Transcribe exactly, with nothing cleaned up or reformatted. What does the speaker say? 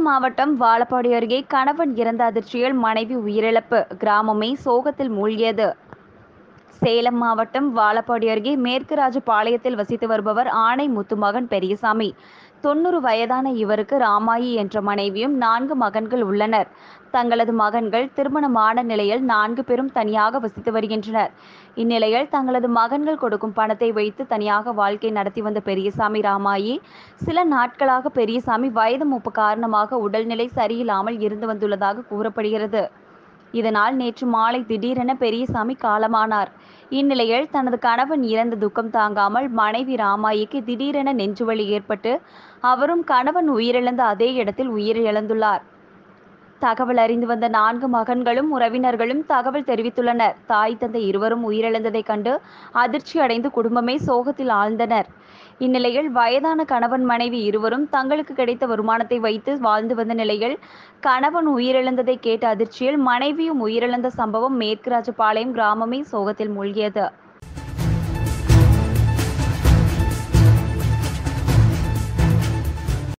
மாவட்டம் வாழப்பாடி அருகே கணவன் இறந்த அதிர்ச்சியில் மனைவி உயிரிழப்பு, கிராமமே சோகத்தில் மூழ்கியது. சேலம் மாவட்டம் வாழப்பாடி அருகே மேற்கு ராஜபாளையத்தில் வசித்து வருபவர் ஆணை முத்து மகன் பெரியசாமி. தொன்னூறு வயதான இவருக்கு ராமாயி என்ற மனைவியும் நான்கு மகன்கள் உள்ளனர். தங்களது மகன்கள் திருமணமான நிலையில் நான்கு பேரும் தனியாக வசித்து வருகின்றனர். இந்நிலையில் தங்களது மகன்கள் கொடுக்கும் பணத்தை வைத்து தனியாக வாழ்க்கை நடத்தி வந்த பெரியசாமி ராமாயி சில நாட்களாக பெரியசாமி வயது மூப்பு காரணமாக உடல்நிலை சரியில்லாமல் இருந்து வந்துள்ளதாக கூறப்படுகிறது. இதனால் நேற்று மாலை திடீரென பெரியசாமி காலமானார். இந்நிலையில் தனது கணவன் இறந்த துக்கம் தாங்காமல் மனைவி ராமாயிக்கு திடீரென நெஞ்சுவலி ஏற்பட்டு அவரும் கணவன் உயிரிழந்த அதே இடத்தில் உயிரிழந்துள்ளார். தகவல் அறிந்து வந்த நான்கு மகன்களும் உறவினர்களும் தகவல் தெரிவித்துள்ளனர். தாய் தந்தை இருவரும் உயிரிழந்ததை கண்டு அதிர்ச்சி அடைந்து குடும்பமே சோகத்தில் ஆழ்ந்தனர். இந்நிலையில் வயதான கணவன் மனைவி இருவரும் தங்களுக்கு கிடைத்த வருமானத்தை வைத்து வாழ்ந்து வந்த நிலையில் கணவன் உயிரிழந்ததை கேட்ட அதிர்ச்சியில் மனைவியும் உயிரிழந்த சம்பவம் மேற்கு ராஜபாளையம் கிராமமே சோகத்தில் மூழ்கியது.